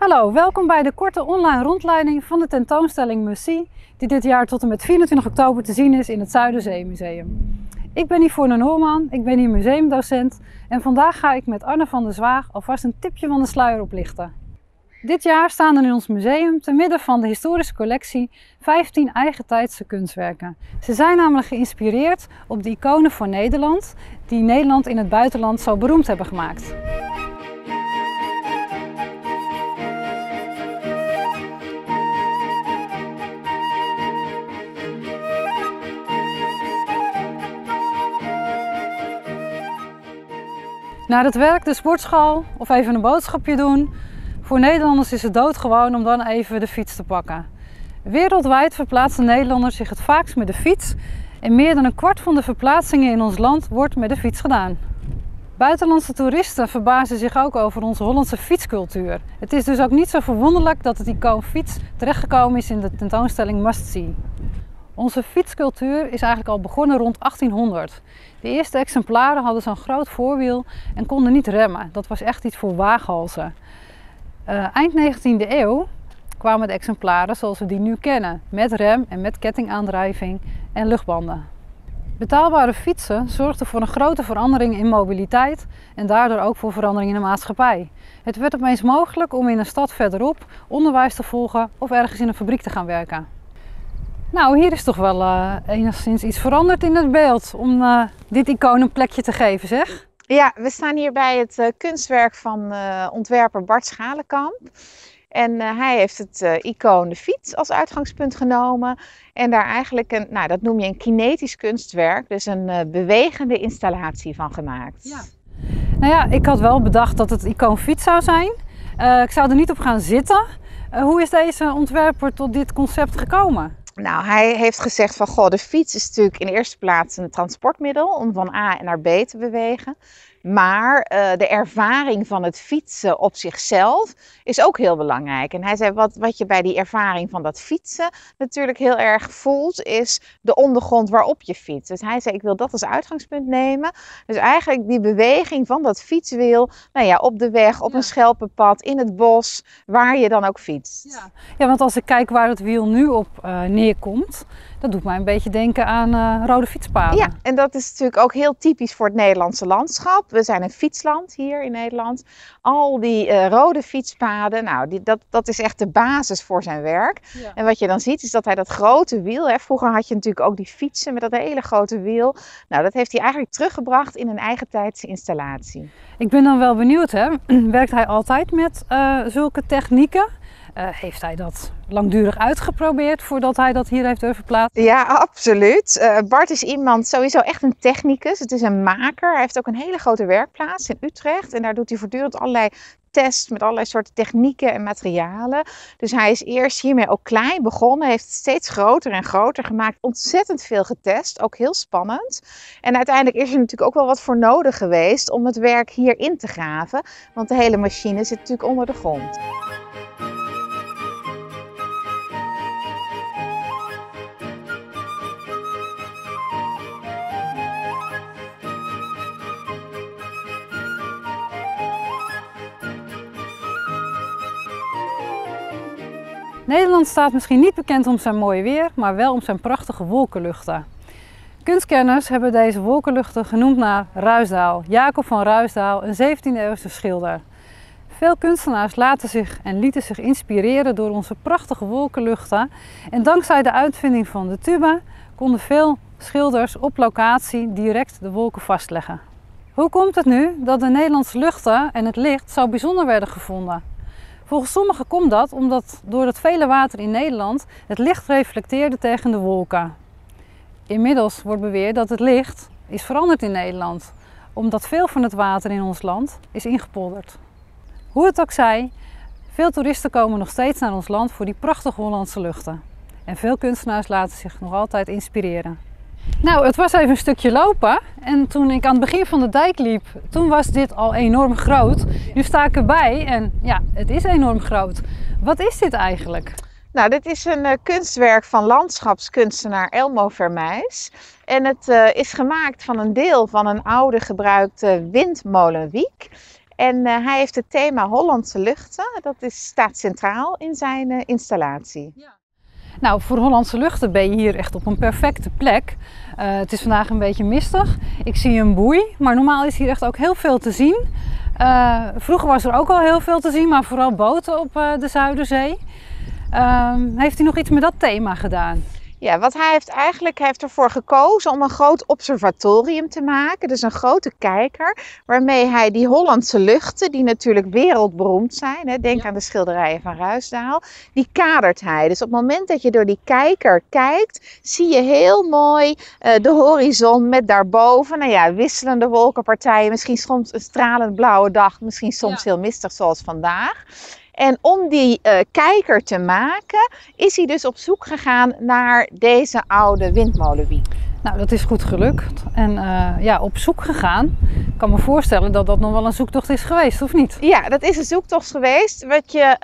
Hallo, welkom bij de korte online rondleiding van de tentoonstelling Muzie, die dit jaar tot en met 24 oktober te zien is in het Zuiderzeemuseum. Ik ben Yvonne Noorman, ik ben hier museumdocent en vandaag ga ik met Arne van der Zwaag alvast een tipje van de sluier oplichten. Dit jaar staan er in ons museum te midden van de historische collectie 15 eigentijdse kunstwerken. Ze zijn namelijk geïnspireerd op de iconen van Nederland, die Nederland in het buitenland zo beroemd hebben gemaakt. Naar het werk, de sportschool of even een boodschapje doen. Voor Nederlanders is het doodgewoon om dan even de fiets te pakken. Wereldwijd verplaatsen Nederlanders zich het vaakst met de fiets en meer dan een kwart van de verplaatsingen in ons land wordt met de fiets gedaan. Buitenlandse toeristen verbazen zich ook over onze Hollandse fietscultuur. Het is dus ook niet zo verwonderlijk dat het icoon fiets terechtgekomen is in de tentoonstelling Must See. Onze fietscultuur is eigenlijk al begonnen rond 1800. De eerste exemplaren hadden zo'n groot voorwiel en konden niet remmen. Dat was echt iets voor waaghalzen. Eind 19e eeuw kwamen de exemplaren zoals we die nu kennen, met rem en met kettingaandrijving en luchtbanden. Betaalbare fietsen zorgden voor een grote verandering in mobiliteit en daardoor ook voor verandering in de maatschappij. Het werd opeens mogelijk om in een stad verderop onderwijs te volgen of ergens in een fabriek te gaan werken. Nou, hier is toch wel enigszins iets veranderd in het beeld om dit icoon een plekje te geven, zeg? Ja, we staan hier bij het kunstwerk van ontwerper Bart Schalenkamp. En hij heeft het icoon de fiets als uitgangspunt genomen. En daar eigenlijk dat noem je een kinetisch kunstwerk, dus een bewegende installatie van gemaakt. Ja. Nou ja, ik had wel bedacht dat het icoon fiets zou zijn. Ik zou er niet op gaan zitten. Hoe is deze ontwerper tot dit concept gekomen? Nou, hij heeft gezegd van, goh, de fiets is natuurlijk in de eerste plaats een transportmiddel om van A naar B te bewegen. Maar de ervaring van het fietsen op zichzelf is ook heel belangrijk. En hij zei, wat je bij die ervaring van dat fietsen natuurlijk heel erg voelt, is de ondergrond waarop je fietst. Dus hij zei, ik wil dat als uitgangspunt nemen. Dus eigenlijk die beweging van dat fietswiel, op de weg, op een schelpenpad, in het bos, waar je dan ook fietst. Ja, want als ik kijk waar het wiel nu op neerkomt, dat doet mij een beetje denken aan rode fietspaden. Ja, en dat is natuurlijk ook heel typisch voor het Nederlandse landschap. We zijn een fietsland hier in Nederland. Al die rode fietspaden, dat is echt de basis voor zijn werk. Ja. En wat je dan ziet is dat hij dat grote wiel, vroeger had je natuurlijk ook die fietsen met dat hele grote wiel. Nou, dat heeft hij eigenlijk teruggebracht in een eigentijdse installatie. Ik ben dan wel benieuwd, werkt hij altijd met zulke technieken? Heeft hij dat langdurig uitgeprobeerd voordat hij dat hier heeft durven plaatsen? Ja, absoluut. Bart is iemand, sowieso echt een technicus. Het is een maker. Hij heeft ook een hele grote werkplaats in Utrecht. En daar doet hij voortdurend allerlei tests met allerlei soorten technieken en materialen. Dus hij is eerst hiermee ook klein begonnen. Heeft het steeds groter en groter gemaakt. Ontzettend veel getest. Ook heel spannend. En uiteindelijk is er natuurlijk ook wel wat voor nodig geweest om het werk hier in te graven. Want de hele machine zit natuurlijk onder de grond. Nederland staat misschien niet bekend om zijn mooie weer, maar wel om zijn prachtige wolkenluchten. Kunstkenners hebben deze wolkenluchten genoemd naar Ruysdael, Jacob van Ruysdael, een 17e-eeuwse schilder. Veel kunstenaars lieten zich inspireren door onze prachtige wolkenluchten en dankzij de uitvinding van de tube konden veel schilders op locatie direct de wolken vastleggen. Hoe komt het nu dat de Nederlandse luchten en het licht zo bijzonder werden gevonden? Volgens sommigen komt dat omdat door het vele water in Nederland het licht reflecteerde tegen de wolken. Inmiddels wordt beweerd dat het licht is veranderd in Nederland, omdat veel van het water in ons land is ingepolderd. Hoe het ook zij, veel toeristen komen nog steeds naar ons land voor die prachtige Hollandse luchten. En veel kunstenaars laten zich nog altijd inspireren. Nou, het was even een stukje lopen en toen ik aan het begin van de dijk liep, toen was dit al enorm groot. Nu sta ik erbij en ja, het is enorm groot. Wat is dit eigenlijk? Nou, dit is een kunstwerk van landschapskunstenaar Elmo Vermeijs. En het is gemaakt van een deel van een oude gebruikte windmolenwiek. En hij heeft het thema Hollandse luchten, staat centraal in zijn installatie. Ja. Nou, voor Hollandse luchten ben je hier echt op een perfecte plek. Het is vandaag een beetje mistig. Ik zie een boei, maar normaal is hier echt ook heel veel te zien. Vroeger was er ook al heel veel te zien, maar vooral boten op de Zuiderzee. Heeft hij nog iets met dat thema gedaan? Ja, wat hij heeft ervoor gekozen om een groot observatorium te maken. Dus een grote kijker, waarmee hij die Hollandse luchten, die natuurlijk wereldberoemd zijn, hè, denk aan de schilderijen van Ruisdael, die kadert hij. Dus op het moment dat je door die kijker kijkt, zie je heel mooi de horizon met daarboven, nou ja, wisselende wolkenpartijen. Misschien soms een stralend blauwe dag, misschien soms heel mistig zoals vandaag. En om die kijker te maken, is hij dus op zoek gegaan naar deze oude windmolenwiek. Nou, dat is goed gelukt. En ja, op zoek gegaan. Ik kan me voorstellen dat dat nog wel een zoektocht is geweest, of niet? Ja, dat is een zoektocht geweest. Wat je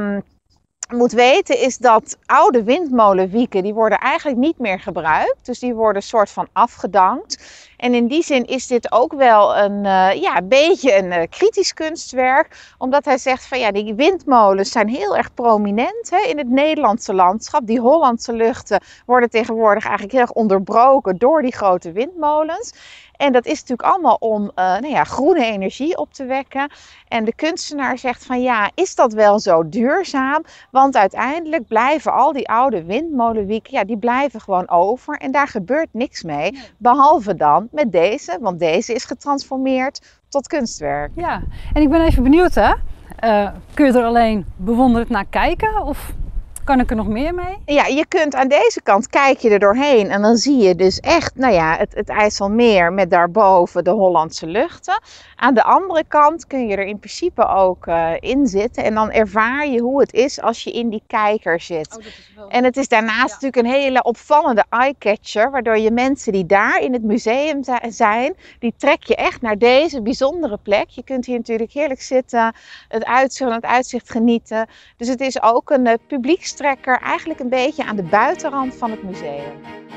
moet weten is dat oude windmolenwieken, die worden eigenlijk niet meer gebruikt. Dus die worden soort van afgedankt. En in die zin is dit ook wel een beetje een kritisch kunstwerk. Omdat hij zegt van ja, die windmolens zijn heel erg prominent in het Nederlandse landschap. Die Hollandse luchten worden tegenwoordig eigenlijk heel erg onderbroken door die grote windmolens. En dat is natuurlijk allemaal om groene energie op te wekken. En de kunstenaar zegt van ja, is dat wel zo duurzaam? Want uiteindelijk blijven al die oude windmolenwieken, ja, die blijven gewoon over. En daar gebeurt niks mee, behalve dan met deze. Want deze is getransformeerd tot kunstwerk. Ja, en ik ben even benieuwd hè. Kun je er alleen bewonderend naar kijken of kan ik er nog meer mee? Ja, je kunt aan deze kant kijk je er doorheen en dan zie je dus echt het IJsselmeer met daarboven de Hollandse luchten. Aan de andere kant kun je er in principe ook in zitten en dan ervaar je hoe het is als je in die kijker zit. Oh, en het is daarnaast natuurlijk een hele opvallende eye-catcher, waardoor je mensen die daar in het museum zijn, die trek je echt naar deze bijzondere plek. Je kunt hier natuurlijk heerlijk zitten, het uitzicht genieten. Dus het is ook een publiekstrekker, eigenlijk een beetje aan de buitenrand van het museum.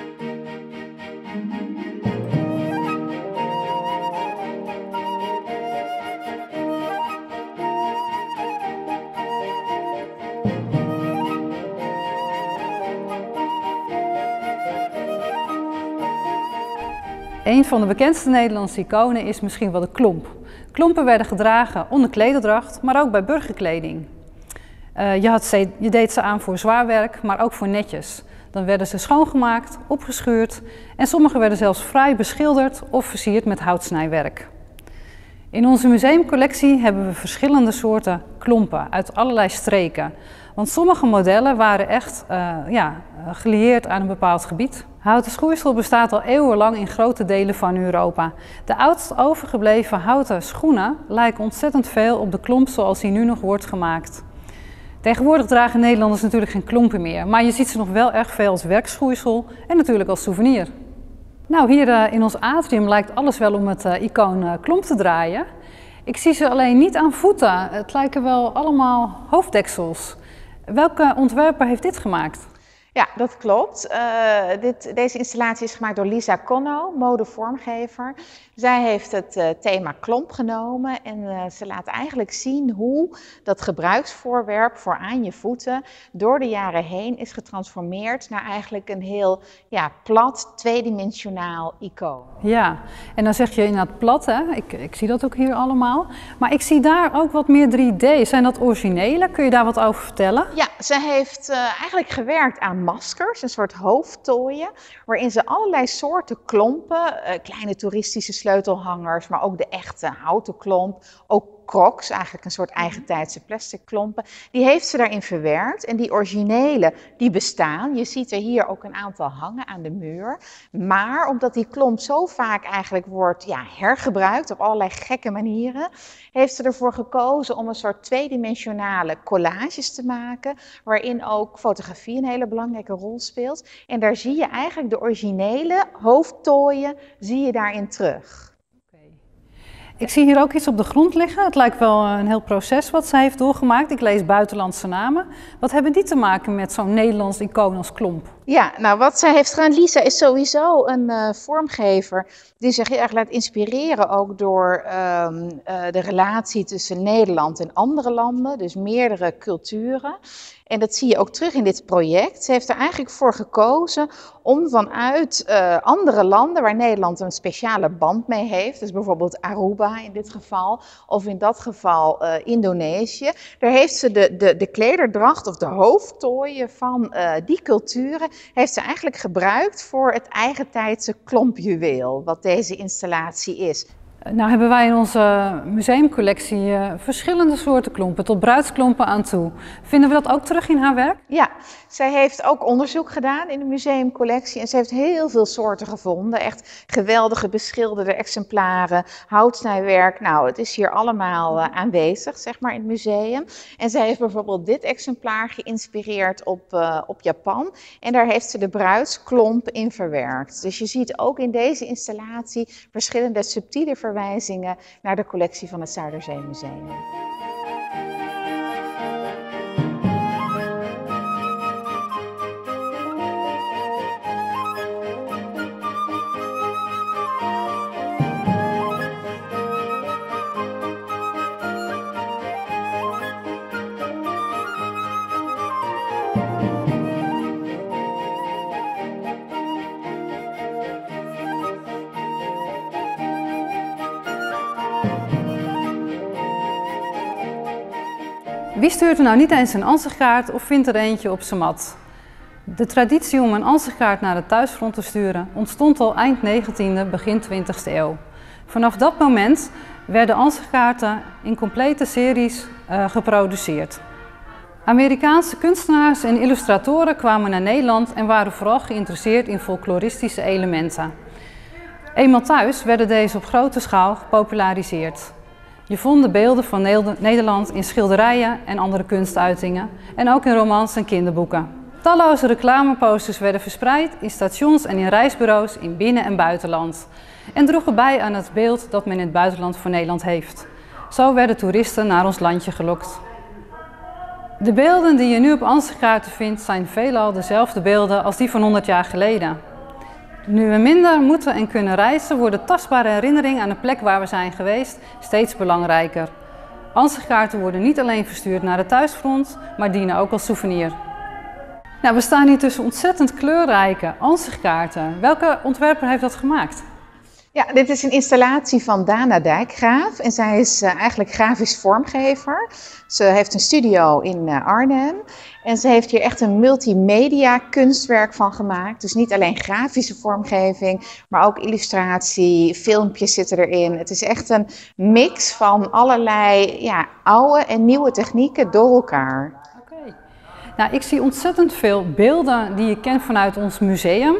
Een van de bekendste Nederlandse iconen is misschien wel de klomp. Klompen werden gedragen onder klederdracht, maar ook bij burgerkleding. Je deed ze aan voor zwaar werk, maar ook voor netjes. Dan werden ze schoongemaakt, opgeschuurd en sommige werden zelfs fraai beschilderd of versierd met houtsnijwerk. In onze museumcollectie hebben we verschillende soorten klompen uit allerlei streken. Want sommige modellen waren echt gelieerd aan een bepaald gebied. Houten schoeisel bestaat al eeuwenlang in grote delen van Europa. De oudst overgebleven houten schoenen lijken ontzettend veel op de klomp zoals die nu nog wordt gemaakt. Tegenwoordig dragen Nederlanders natuurlijk geen klompen meer, maar je ziet ze nog wel erg veel als werkschoeisel en natuurlijk als souvenir. Nou, hier in ons atrium lijkt alles wel om het icoon klomp te draaien. Ik zie ze alleen niet aan voeten. Het lijken wel allemaal hoofddeksels. Welke ontwerper heeft dit gemaakt? Ja, dat klopt. Deze installatie is gemaakt door Lisa Conno, modevormgever. Zij heeft het thema klomp genomen en ze laat eigenlijk zien hoe dat gebruiksvoorwerp voor aan je voeten door de jaren heen is getransformeerd naar eigenlijk een heel plat, tweedimensionaal icoon. Ja, en dan zeg je inderdaad plat, hè? Ik zie dat ook hier allemaal. Maar ik zie daar ook wat meer 3D. Zijn dat originele? Kun je daar wat over vertellen? Ja, ze heeft eigenlijk gewerkt aan maskers, een soort hoofdtooien, waarin ze allerlei soorten klompen, kleine toeristische sleutelhangers, maar ook de echte houten klomp, ook crocs, eigenlijk een soort eigentijdse plastic klompen, die heeft ze daarin verwerkt. En die originele, die bestaan. Je ziet er hier ook een aantal hangen aan de muur. Maar omdat die klomp zo vaak eigenlijk wordt hergebruikt op allerlei gekke manieren, heeft ze ervoor gekozen om een soort tweedimensionale collages te maken, waarin ook fotografie een hele belangrijke rol speelt. En daar zie je eigenlijk de originele hoofdtooien, zie je daarin terug. Ik zie hier ook iets op de grond liggen. Het lijkt wel een heel proces wat zij heeft doorgemaakt. Ik lees buitenlandse namen. Wat hebben die te maken met zo'n Nederlands icoon als klomp? Ja, nou wat zij heeft gedaan, Lisa is sowieso een vormgever die zich heel erg laat inspireren ook door de relatie tussen Nederland en andere landen, dus meerdere culturen. En dat zie je ook terug in dit project. Ze heeft er eigenlijk voor gekozen om vanuit andere landen waar Nederland een speciale band mee heeft, dus bijvoorbeeld Aruba in dit geval, of in dat geval Indonesië, daar heeft ze de klederdracht of de hoofdtooien van die culturen heeft ze eigenlijk gebruikt voor het eigentijdse klompjuweel, wat deze installatie is. Nou hebben wij in onze museumcollectie verschillende soorten klompen, tot bruidsklompen aan toe. Vinden we dat ook terug in haar werk? Ja, zij heeft ook onderzoek gedaan in de museumcollectie en ze heeft heel veel soorten gevonden. Echt geweldige beschilderde exemplaren, houtsnijwerk. Nou, het is hier allemaal aanwezig, zeg maar, in het museum. En zij heeft bijvoorbeeld dit exemplaar geïnspireerd op Japan. En daar heeft ze de bruidsklomp in verwerkt. Dus je ziet ook in deze installatie verschillende subtiele verwijzingen naar de collectie van het Zuiderzeemuseum. Wie stuurt er nou niet eens een ansichtkaart of vindt er eentje op zijn mat? De traditie om een ansichtkaart naar het thuisfront te sturen ontstond al eind 19e, begin 20e eeuw. Vanaf dat moment werden ansichtkaarten in complete series geproduceerd. Amerikaanse kunstenaars en illustratoren kwamen naar Nederland en waren vooral geïnteresseerd in folkloristische elementen. Eenmaal thuis werden deze op grote schaal gepopulariseerd. Je vond de beelden van Nederland in schilderijen en andere kunstuitingen en ook in romans en kinderboeken. Talloze reclameposters werden verspreid in stations en in reisbureaus in binnen- en buitenland en droegen bij aan het beeld dat men in het buitenland voor Nederland heeft. Zo werden toeristen naar ons landje gelokt. De beelden die je nu op ansichtkaarten vindt zijn veelal dezelfde beelden als die van 100 jaar geleden. Nu we minder moeten en kunnen reizen, worden tastbare herinneringen aan de plek waar we zijn geweest steeds belangrijker. Ansichtkaarten worden niet alleen verstuurd naar het thuisfront, maar dienen ook als souvenir. Nou, we staan hier tussen ontzettend kleurrijke ansichtkaarten. Welke ontwerper heeft dat gemaakt? Ja, dit is een installatie van Dana Dijkgraaf en zij is eigenlijk grafisch vormgever. Ze heeft een studio in Arnhem en ze heeft hier echt een multimedia kunstwerk van gemaakt. Dus niet alleen grafische vormgeving, maar ook illustratie, filmpjes zitten erin. Het is echt een mix van allerlei oude en nieuwe technieken door elkaar. Oké. Nou, ik zie ontzettend veel beelden die je kent vanuit ons museum.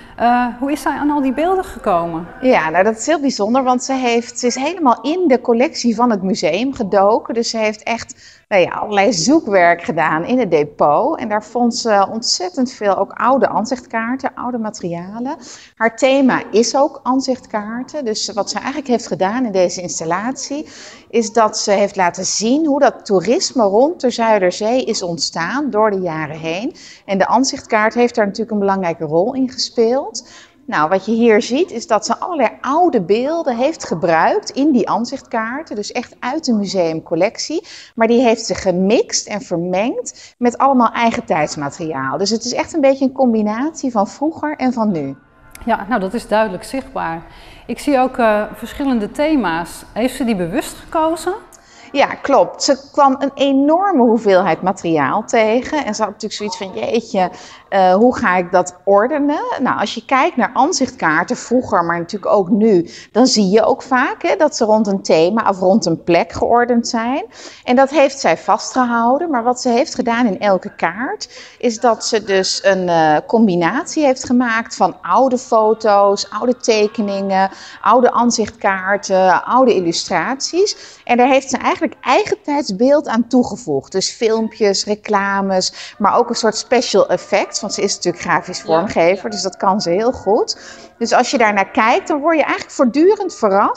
Hoe is zij aan al die beelden gekomen? Ja, nou dat is heel bijzonder, want ze is helemaal in de collectie van het museum gedoken. Dus ze heeft echt allerlei zoekwerk gedaan in het depot. En daar vond ze ontzettend veel ook oude ansichtkaarten, oude materialen. Haar thema is ook ansichtkaarten. Dus wat ze eigenlijk heeft gedaan in deze installatie, is dat ze heeft laten zien hoe dat toerisme rond de Zuiderzee is ontstaan door de jaren heen. En de ansichtkaart heeft daar natuurlijk een belangrijke rol in gespeeld. Nou, wat je hier ziet is dat ze allerlei oude beelden heeft gebruikt in die ansichtkaarten. Dus echt uit de museumcollectie. Maar die heeft ze gemixt en vermengd met allemaal eigen tijdsmateriaal. Dus het is echt een beetje een combinatie van vroeger en van nu. Ja, nou dat is duidelijk zichtbaar. Ik zie ook verschillende thema's. Heeft ze die bewust gekozen? Ja, klopt. Ze kwam een enorme hoeveelheid materiaal tegen. En ze had natuurlijk zoiets van, jeetje, hoe ga ik dat ordenen? Nou, als je kijkt naar ansichtkaarten, vroeger, maar natuurlijk ook nu, dan zie je ook vaak dat ze rond een thema of rond een plek geordend zijn. En dat heeft zij vastgehouden. Maar wat ze heeft gedaan in elke kaart, is dat ze dus een combinatie heeft gemaakt van oude foto's, oude tekeningen, oude ansichtkaarten, oude illustraties. En daar heeft ze eigenlijk eigen tijdsbeeld aan toegevoegd. Dus filmpjes, reclames, maar ook een soort special effects. Want ze is natuurlijk grafisch vormgever, dus dat kan ze heel goed. Dus als je daar naar kijkt, dan word je eigenlijk voortdurend verrast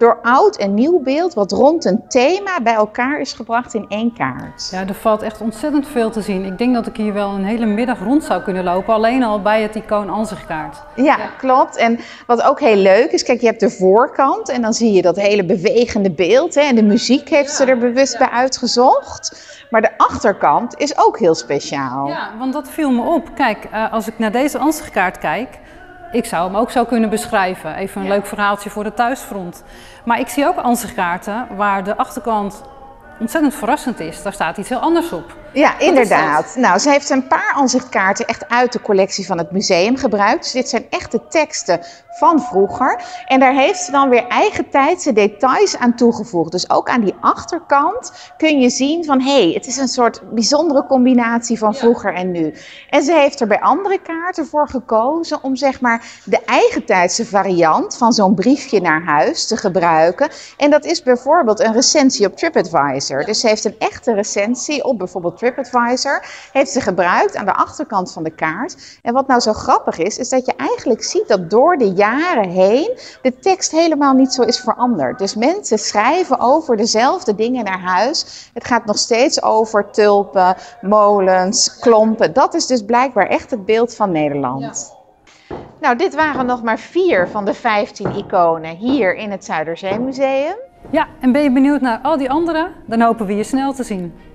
door oud en nieuw beeld wat rond een thema bij elkaar is gebracht in één kaart. Ja, er valt echt ontzettend veel te zien. Ik denk dat ik hier wel een hele middag rond zou kunnen lopen, alleen al bij het icoon ansichtkaart. Ja, klopt. En wat ook heel leuk is, kijk, je hebt de voorkant en dan zie je dat hele bewegende beeld. Hè, en de muziek heeft ze er bewust bij uitgezocht. Maar de achterkant is ook heel speciaal. Ja, want dat viel me op. Kijk, als ik naar deze ansichtkaart kijk, ik zou hem ook zo kunnen beschrijven. Even een leuk verhaaltje voor de thuisfront. Maar ik zie ook ansichtkaarten waar de achterkant ontzettend verrassend is. Daar staat iets heel anders op. Ja, inderdaad. Nou, ze heeft een paar ansichtkaarten echt uit de collectie van het museum gebruikt. Dus dit zijn echte teksten van vroeger. En daar heeft ze dan weer eigentijdse details aan toegevoegd. Dus ook aan die achterkant kun je zien van, hé, het is een soort bijzondere combinatie van vroeger en nu. En ze heeft er bij andere kaarten voor gekozen om zeg maar de eigentijdse variant van zo'n briefje naar huis te gebruiken. En dat is bijvoorbeeld een recensie op TripAdvisor. Dus ze heeft een echte recensie op bijvoorbeeld TripAdvisor, heeft ze gebruikt aan de achterkant van de kaart. En wat nou zo grappig is dat je eigenlijk ziet dat door de jaren heen de tekst helemaal niet zo is veranderd. Dus mensen schrijven over dezelfde dingen naar huis. Het gaat nog steeds over tulpen, molens, klompen. Dat is dus blijkbaar echt het beeld van Nederland. Ja. Nou, dit waren nog maar 4 van de 15 iconen hier in het Zuiderzeemuseum. Ja, en ben je benieuwd naar al die andere? Dan hopen we je snel te zien.